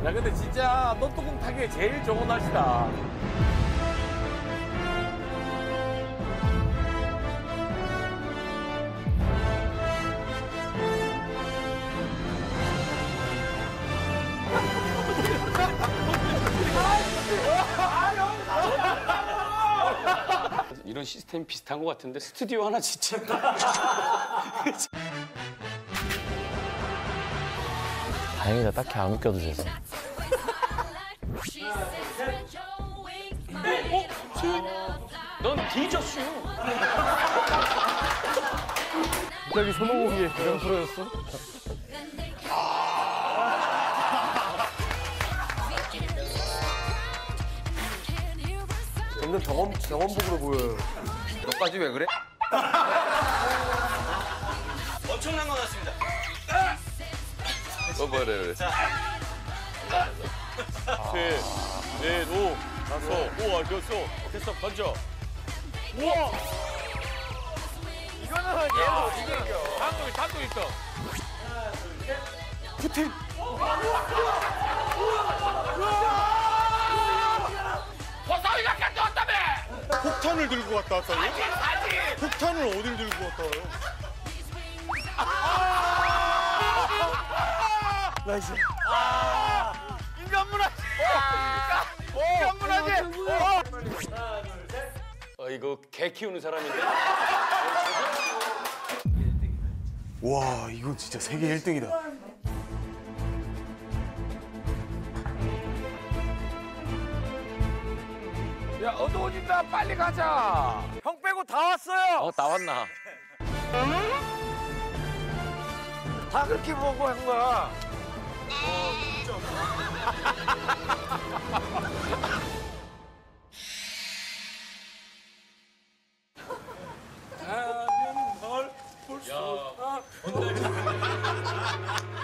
야, 근데 진짜 노트북 타기에 제일 좋은 날씨다. 이런 시스템 비슷한 것 같은데 스튜디오 하나 짓지. 다행이다. 딱히 안 웃겨도 돼서. 넌 뒤졌슈. 갑자기 손오공이 그냥 풀어졌어? 점점 경험복으로 보여요. 너까지 왜 그래? 엄청난 거 같습니다. 뭐래? 셋, 넷, 오, 다섯, 우와, 여섯. 됐어, 던져. 우와! 이거는 얘도 이겨. 단독 있어. 하나, 둘, 셋. 푸틴! 호사위가 가져왔다며! 폭탄을 들고 왔다 왔다고요? 사진! 폭탄을 어딜 들고 왔다 와요? 나이스. 인간문화재! 인간문화재! 하나, 둘, 셋. 이거 개 키우는 사람인데? 와, 이건 진짜 세계 1등이다. 야, 어두워진다. 빨리 가자. 형 빼고 다 왔어요. 다 왔나? 다 그렇게 보고 한 거야. 가면 널 볼 수 없다.